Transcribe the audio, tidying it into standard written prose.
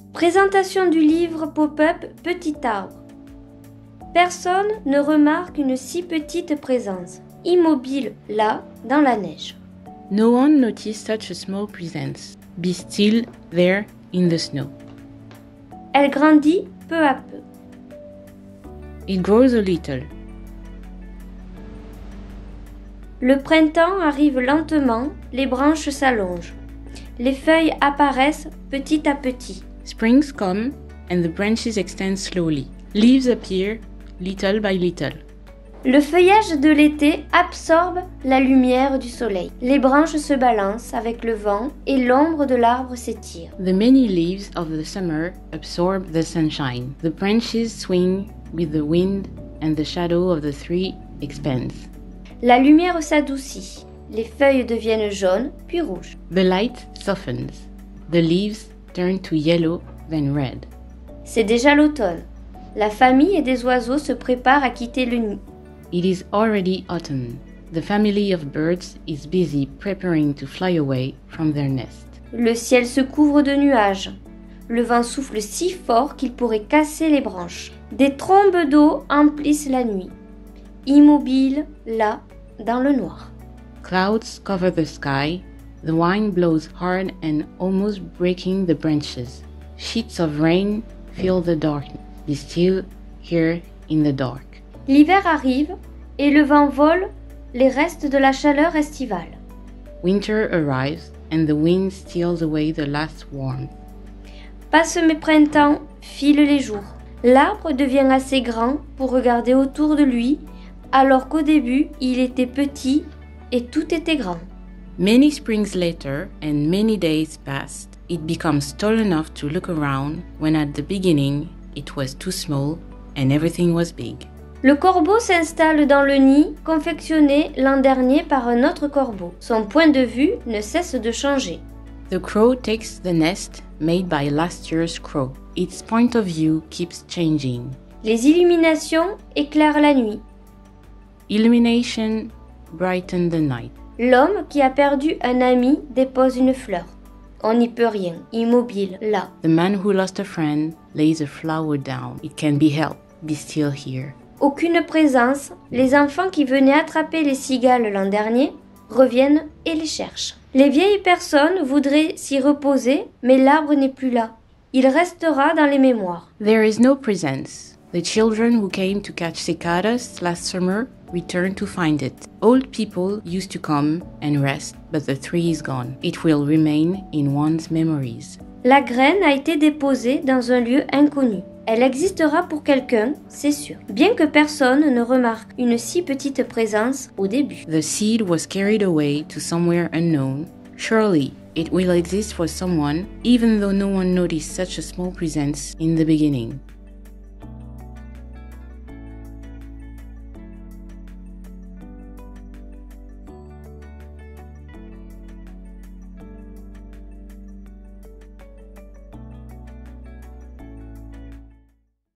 Présentation du livre pop-up Petit arbre. Personne ne remarque une si petite présence, immobile là, dans la neige. No one noticed such a small presence. Be still there in the snow. Elle grandit peu à peu. It grows a little. Le printemps arrive lentement, les branches s'allongent. Les feuilles apparaissent petit à petit. Springs come and the branches extend slowly. Leaves appear little by little. Le feuillage de l'été absorbe la lumière du soleil. Les branches se balancent avec le vent et l'ombre de l'arbre s'étire. The many leaves of the summer absorb the sunshine. The branches swing with the wind and the shadow of the tree expands. La lumière s'adoucit. Les feuilles deviennent jaunes puis rouges. The light softens. The leaves turn to yellow, then red. C'est déjà l'automne. La famille et des oiseaux se préparent à quitter le nid. It is already autumn. The family of birds is busy preparing to fly away from their nest. Le ciel se couvre de nuages. Le vent souffle si fort qu'il pourrait casser les branches. Des trombes d'eau emplissent la nuit. Immobiles, là, dans le noir. Clouds cover the sky. The wind blows hard and almost breaking the branches. Sheets of rain fill the darkness. Be still here in the dark. L'hiver arrive et le vent vole les restes de la chaleur estivale. Winter arrives and the wind steals away the last warmth. Passent mes printemps, filent les jours. L'arbre devient assez grand pour regarder autour de lui, alors qu'au début, il était petit et tout était grand. Many springs later and many days passed, it becomes tall enough to look around when at the beginning it was too small and everything was big. Le corbeau s'installe dans le nid confectionné l'an dernier par un autre corbeau. Son point de vue ne cesse de changer. The crow takes the nest made by last year's crow. Its point of view keeps changing. Les illuminations éclairent la nuit. Illumination brighten the night. L'homme qui a perdu un ami dépose une fleur. On n'y peut rien, immobile, là. The man who lost a friend lays a flower down. It can be helped. Be still here. Aucune présence, les enfants qui venaient attraper les cigales l'an dernier reviennent et les cherchent. Les vieilles personnes voudraient s'y reposer, mais l'arbre n'est plus là. Il restera dans les mémoires. There is no presence. The children who came to catch cicadas last summer return to find it. Old people used to come and rest, but the tree is gone. It will remain in one's memories. La graine a été déposée dans un lieu inconnu. Elle existera pour quelqu'un, c'est sûr, bien que personne ne remarque une si petite présence au début. The seed was carried away to somewhere unknown. Surely it will exist for someone, even though no one noticed such a small presence in the beginning.